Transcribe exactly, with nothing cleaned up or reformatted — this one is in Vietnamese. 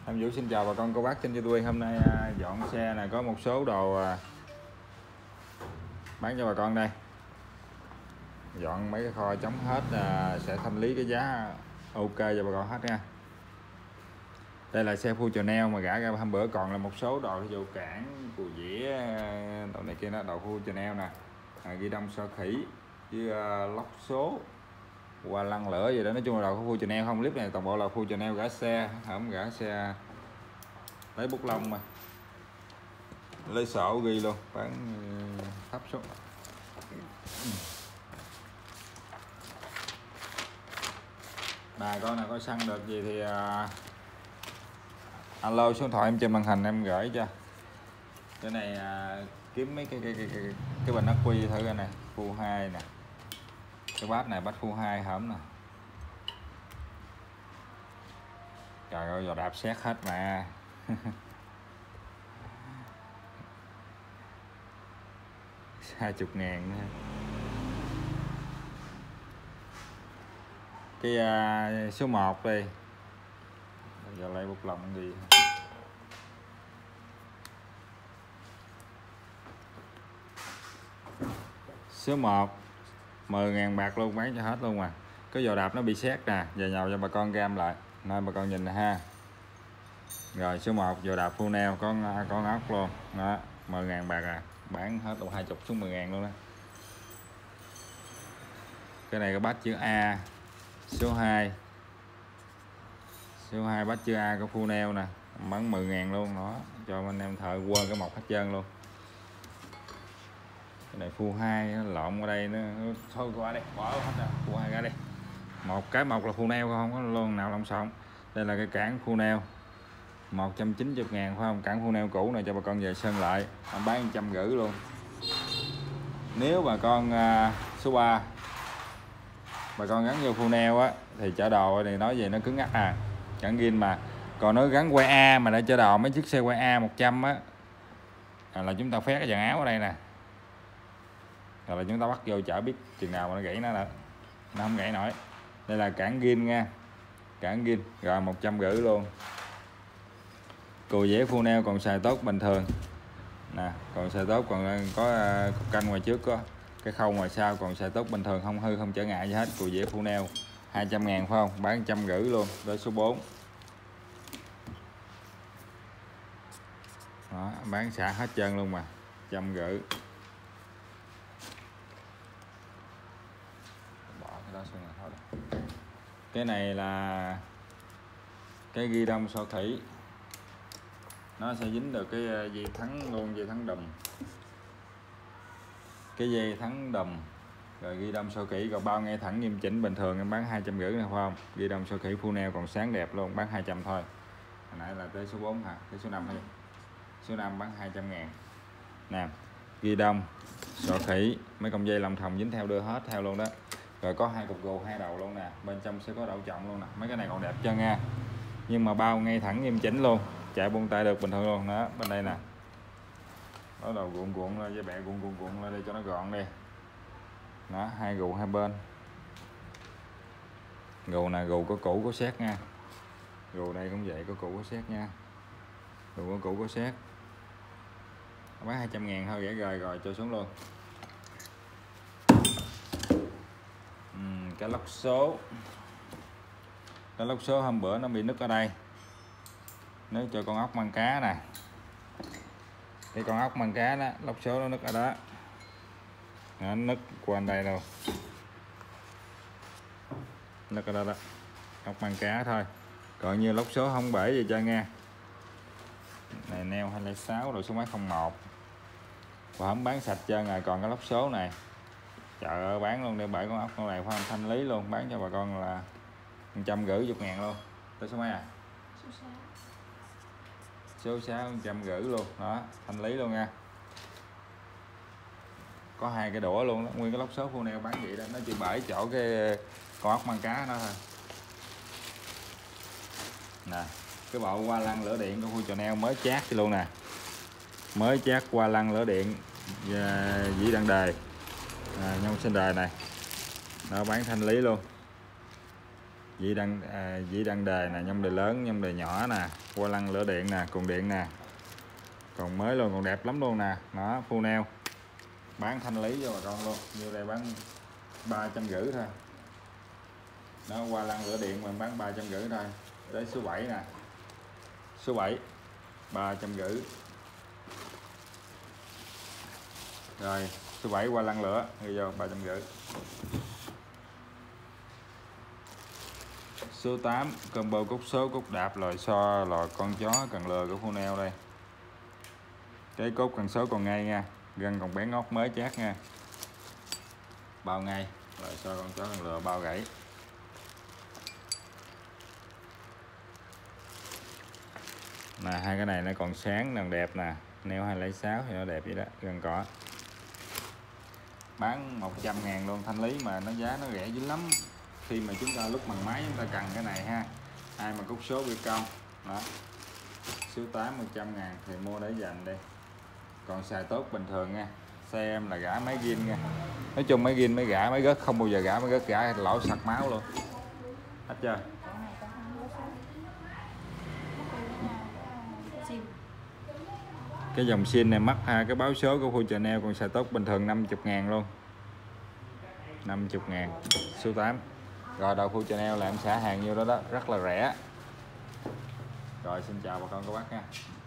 Em Vũ xin chào bà con cô bác trên YouTube. Hôm nay à, dọn xe này có một số đồ à, bán cho bà con đây. Dọn mấy cái kho chống hết à, sẽ thanh lý cái giá ok cho bà con hết nha. Đây là xe Full Chanel mà gã ra hôm bữa còn là một số đồ ví dụ cản, cù dĩa, đồ này kia đó, đồ Full Chanel nè, à, ghi đông so khỉ với à, lóc số, qua lăng lửa gì đó, nói chung là đồ Full Chanel không. Clip này toàn bộ là Full Chanel gã xe, không gã xe lấy bút lông mà lấy sổ ghi luôn, bán thấp xuống. Bà con nào có săn được gì thì uh, alo số điện thoại em trên màn hình em gửi cho. Cái này uh, kiếm mấy cái cái cái cái, cái bình ắc quy thử cái này Full hai nè, cái bát này bát Full hai hổm nè. Trời ơi, giờ đạp xét hết mà. Hai chục ngàn nữa. Cái uh, số một đi. Bây giờ lấy bút lông đi. Số một mười ngàn bạc luôn, bán cho hết luôn mà. Cái giò đạp nó bị xét nè, giờ nhào cho bà con gam lại nên bà con nhìn nè ha. Rồi số một giò đạp full nail con con ốc luôn đó, mười ngàn bạc à, bán hết luôn hai chục xuống mười ngàn luôn đó. Cái này có bát chữ A số hai, số hai bát chữ A có full nail nè, bán mười ngàn luôn đó, cho anh em thợ quên cái mọc hết trơn luôn. Cái này full hai lộn ở đây nó thôi qua đây, bỏ hết rồi, full hai ra đây. Một cái mọc là full nail không có luôn nào lông xộn. Đây là cái cản full nail một trăm chín mươi ngàn phải không? Cản full nail cũ này cho bà con về sơn lại, bán một trăm rưỡi luôn. Nếu bà con uh, số ba bà con gắn vô full nail á thì chở đồ thì nói về nó cứng ngắc à, cản gin mà. Còn nó gắn quay A mà để chở đồ mấy chiếc xe quay A một trăm á à, là chúng ta phét cái dàn áo ở đây nè, rồi là chúng ta bắt vô chở biết chừng nào mà nó gãy nó nữa, nó không gãy nổi. Đây là cản gin nha, cản gin rồi một trăm rưỡi luôn. Cù dẻ full nail còn xài tốt bình thường nè, còn xài tốt, còn có uh, cục canh ngoài trước có cái khâu ngoài sau còn xài tốt bình thường, không hư không trở ngại gì hết. Cù dẻ full nail hai trăm ngàn phải không? Bán một trăm rưỡi luôn. Tới số bốn đó, bán xả hết trơn luôn mà, trăm rưỡi. Bỏ cái đó xuống thôi. Cái này là cái ghi đông so thủy, nó sẽ dính được cái dây thắng luôn, dây thắng đùm, cái dây thắng đùm rồi ghi đông sơ kỹ, còn bao ngay thẳng nghiêm chỉnh bình thường em bán hai trăm rưỡi này phải không? Ghi đông sơ kỹ full nail còn sáng đẹp luôn, bán hai trăm thôi. Hồi nãy là tới số bốn hả? Tới số năm hay số năm bán hai trăm ngàn nè. Ghi đông sọ khỉ, mấy con dây lòng thòng dính theo đưa hết theo luôn đó. Rồi có hai cục gù hai đầu luôn nè, bên trong sẽ có đậu trọng luôn nè. Mấy cái này còn đẹp chân nha, nhưng mà bao ngay thẳng nghiêm chỉnh luôn, chạy buông tay được bình thường luôn đó. Bên đây nè, đó đầu cuộn cuộn lên, dây bẹ cuộn cuộn cuộn lên đây cho nó gọn đi đó. Hai gù hai bên, gù nè, gù có cũ có xét nha, gù đây cũng vậy, có cũ có xét nha, gù có cũ có xét. Bán hai trăm ngàn thôi, rẻ rời rồi cho xuống luôn. uhm, cái lốc số, cái lốc số hôm bữa nó bị nứt ở đây, nếu cho con ốc măng cá nè, cái con ốc măng cá đó, lốc số nó nứt ở đó, nó nứt qua đây đâu, nứt ở đó đó, ốc măng cá thôi. Còn như lốc số không bể gì cho nghe. Này neo hai không sáu rồi số máy không một, và không bán sạch trơn rồi. Còn cái lốc số này trời ơi, bán luôn để bể con ốc con này phải không? Thanh lý luôn, bán cho bà con là một trăm rưỡi chục ngàn luôn. Tới số mấy à? Số sáu. Số sáu một trăm rưỡi luôn đó, thanh lý luôn nha. Có hai cái đũa luôn đó, nguyên cái lốc số full nail bán vậy đó, nó chỉ bể chỗ cái con ốc măng cá đó thôi nè. Cái bộ qua lăng lửa điện của Full Chanel mới chát luôn nè, mới chát qua lăng lửa điện và dĩ đăng đề à, nhông sinh đề này đó, bán thanh lý luôn. dĩ đăng à, dĩ đăng đề nè, nhông đề lớn, nhông đề nhỏ nè, qua lăng lửa điện nè, cuộn điện nè, còn mới luôn, còn đẹp lắm luôn nè. Nó phu neo bán thanh lý cho bà con luôn, như đây bán ba trăm rưỡi thôi. Nó qua lăng lửa điện mình bán ba trăm rưỡi thôi. Tới số bảy nè, số bảy ba trăm rưỡi. Rồi số bảy qua lăng lửa rồi vô ba trăm rưỡi. Số tám combo cúc số cúc đạp lòi xo lòi con chó cần lừa của Funel đây. Cái cốt cần số còn ngay nha, gân còn bé ngót mới chát nha, bao ngay, lòi xo con chó cần lừa bao gãy. Nè hai cái này nó còn sáng còn đẹp nè, neo hai không sáu thì nó đẹp vậy đó, gân cỏ. Bán một trăm ngàn luôn, thanh lý mà nó giá nó rẻ dữ lắm. Khi mà chúng ta lúc bằng máy chúng ta cần cái này ha, ai mà cúc số bị công đó, số tám một trăm ngàn thì mua để dành đây. Còn xài tốt bình thường nha, xe em là gã máy gin nha. Nói chung máy gin máy gã máy gớt không bao giờ gã máy gớt gã lỗ sặc máu luôn hết chưa. Cái dòng xin này mắc ha, cái báo số của Funel, còn xài tốt bình thường năm mươi ngàn luôn, năm mươi ngàn số tám. Rồi đầu Funel là em xả hàng vô đó đó, rất là rẻ. Rồi xin chào bà con các bác nha.